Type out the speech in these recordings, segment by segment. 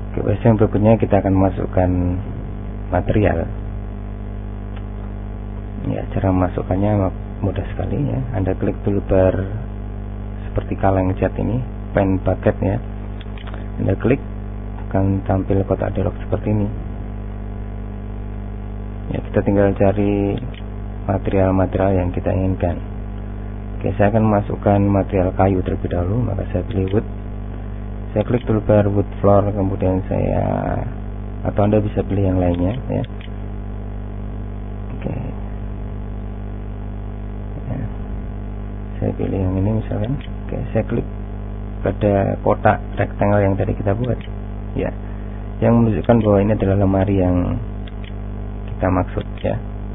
Oke, yang berikutnya kita akan masukkan material. Ya, cara masukkannya mudah sekali ya. Anda klik toolbar seperti kaleng cat ini, pen bucket ya. Anda klik, akan tampil kotak dialog seperti ini. Ya, kita tinggal cari material-material yang kita inginkan. Oke, saya akan masukkan material kayu terlebih dahulu, maka saya pilih wood. Saya klik toolbar wood floor, kemudian atau Anda bisa pilih yang lainnya ya. Oke. Ya. Saya pilih yang ini misalkan. Oke, saya klik pada kotak rectangle yang tadi kita buat. Ya. Yang menunjukkan bahwa ini adalah lemari yang kita maksud ya.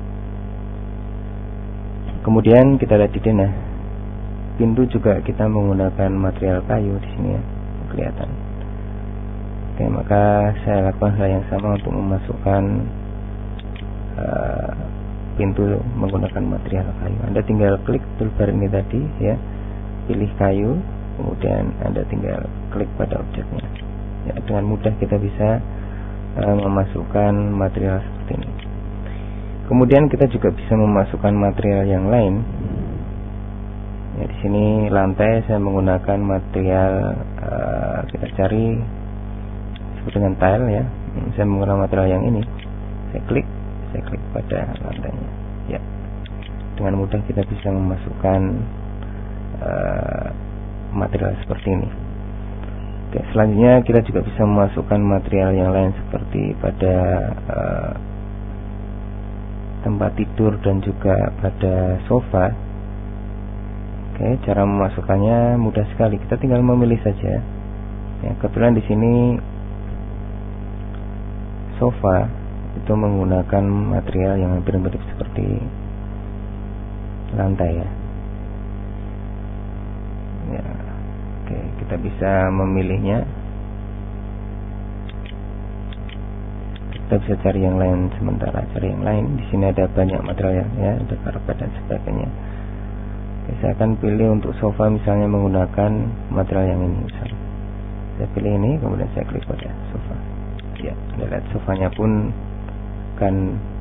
Kemudian kita lihat di denah. Pintu juga kita menggunakan material kayu di sini ya, kelihatan. Oke, maka saya lakukan hal yang sama untuk memasukkan pintu menggunakan material kayu. Anda tinggal klik toolbar ini tadi ya, pilih kayu, kemudian Anda tinggal klik pada objeknya. Ya, dengan mudah kita bisa memasukkan material seperti ini. Kemudian kita juga bisa memasukkan material yang lain. Ya, di sini lantai saya menggunakan material kita cari disebut dengan tile ya. Saya menggunakan material yang ini. Saya klik pada lantainya. Ya, dengan mudah kita bisa memasukkan material seperti ini. Oke, selanjutnya kita juga bisa memasukkan material yang lain seperti pada tempat tidur dan juga pada sofa. Oke, cara memasukkannya mudah sekali. Kita tinggal memilih saja. Ya, kebetulan di sini sofa itu menggunakan material yang hampir mirip seperti lantai ya. Ya, oke, kita bisa memilihnya. Kita bisa cari yang lain sementara, cari yang lain. Di sini ada banyak material ya, ada karpet dan sebagainya. Oke, saya akan pilih untuk sofa misalnya menggunakan material yang ini misalnya. Saya pilih ini, kemudian saya klik pada sofa. Ya, Anda lihat sofanya pun akan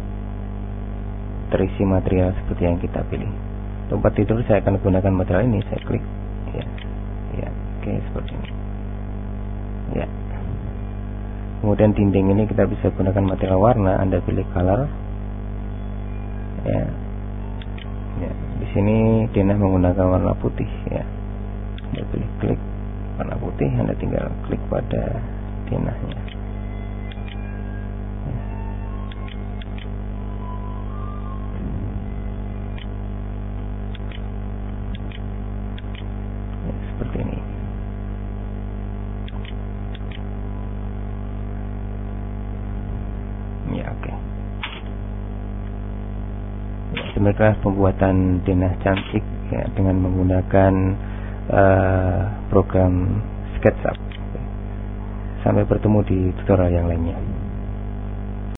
terisi material seperti yang kita pilih. Tempat tidur saya akan gunakan material ini, saya klik. Ya, oke, seperti ini. Ya. Kemudian dinding ini kita bisa gunakan material warna, Anda pilih color. Ya. Ya, di sini denah menggunakan warna putih ya. Anda pilih klik warna putih, Anda tinggal klik pada denahnya. Ya, seperti ini. Ya, oke. Demikianlah pembuatan denah cantik ya, dengan menggunakan program SketchUp. Sampai bertemu di tutorial yang lainnya.